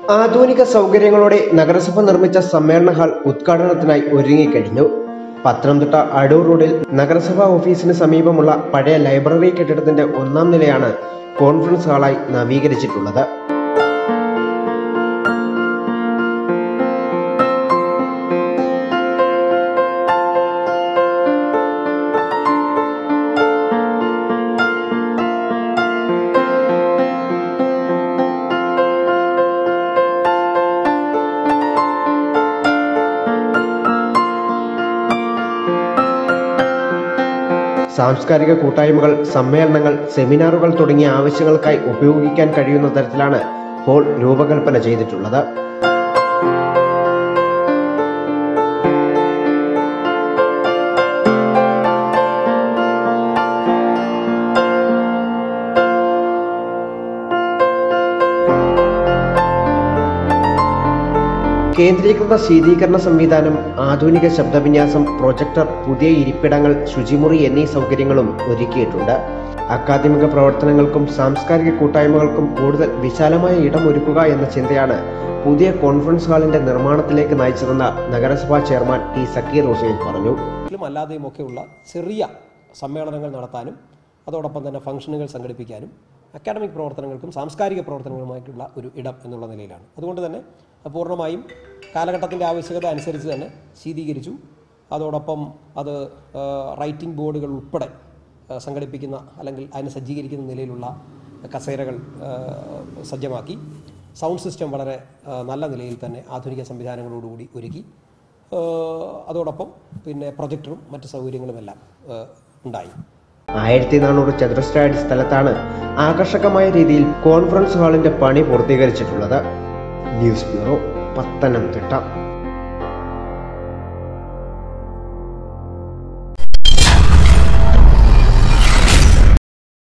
ആധുനിക സൗകര്യങ്ങളോടെ നഗരസഭ നിർമ്മിച്ച സമ്മേളന ഹാൾ ഉദ്ഘാടനത്തിനായി ഒരുങ്ങിക്കഴിഞ്ഞു. പത്തനംതിട്ട അടൂർ റോഡിൽ നഗരസഭാ ഓഫീസിന് സമീപമുള്ള പഴയ ലൈബ്രറി കെട്ടിടത്തിന്റെ 1-ാം നിലയാണ് കോൺഫറൻസ് ഹാളായി നവീകരിച്ചിട്ടുള്ളത്. സാംസ്കാരിക കൂട്ടായ്മകൾ, സമ്മേളനങ്ങൾ, സെമിനാറുകൾ തുടങ്ങിയ ആവശ്യങ്ങൾക്കായി ഉപയോഗിക്കാൻ കഴിയുന്ന തരത്തിലാണ് ഹാൾ രൂപകൽപ്പന ചെയ്തിട്ടുള്ളത്. കേന്ദ്രീകൃത ശീതീകരണ സംവിധാനം, ആധുനിക ശബ്ദവിന്യാസം, പ്രൊജക്ടർ, പുതിയ ഇരിപ്പിടങ്ങൾ, ശുചിമുറി എന്നീ സൗകര്യങ്ങളും ഒരുക്കിയിട്ടുണ്ട്. അക്കാദമിക പ്രവർത്തനങ്ങൾക്കും സാംസ്കാരിക കൂട്ടായ്മകൾക്കും കൂടുതൽ വിശാലമായ ഇടമൊരുക്കുക എന്ന ചിന്തയാണ് പുതിയ കോൺഫറൻസ് ഹാളിന്റെ നിർമ്മാണത്തിലേക്ക് നയിച്ചതെന്ന് നഗരസഭാ ചെയർമാൻ ടി സക്കീർ ഹുസൈൻ പറഞ്ഞു. അല്ലാതെയുമൊക്കെയുള്ള ചെറിയ സമ്മേളനങ്ങൾ നടത്താനും അതോടൊപ്പം തന്നെ ഫംഗ്ഷനുകൾ സംഘടിപ്പിക്കാനും അക്കാഡമിക് പ്രവർത്തനങ്ങൾക്കും സാംസ്കാരിക പ്രവർത്തനങ്ങളുമായിട്ടുള്ള ഒരു ഇടം എന്നുള്ള നിലയിലാണ്. അതുകൊണ്ട് തന്നെ പൂർണ്ണമായും കാലഘട്ടത്തിൻ്റെ ആവശ്യകത അനുസരിച്ച് തന്നെ ശീതീകരിച്ചു. അതോടൊപ്പം അത് റൈറ്റിംഗ് ബോർഡുകൾ ഉൾപ്പെടെ സംഘടിപ്പിക്കുന്ന അല്ലെങ്കിൽ അതിനെ സജ്ജീകരിക്കുന്ന നിലയിലുള്ള കസേരകൾ സജ്ജമാക്കി. സൗണ്ട് സിസ്റ്റം വളരെ നല്ല നിലയിൽ തന്നെ ആധുനിക സംവിധാനങ്ങളോടുകൂടി ഒരുക്കി. അതോടൊപ്പം പിന്നെ പ്രൊജക്ടറും മറ്റ് സൗകര്യങ്ങളുമെല്ലാം ഉണ്ടായി. 1400 ചതുരശ്ര അടി സ്ഥലത്താണ് ആകർഷകമായ രീതിയിൽ കോൺഫറൻസ് ഹാളിന്റെ പണി പൂർത്തീകരിച്ചിട്ടുള്ളത്. News bureau, Pathanamthitta.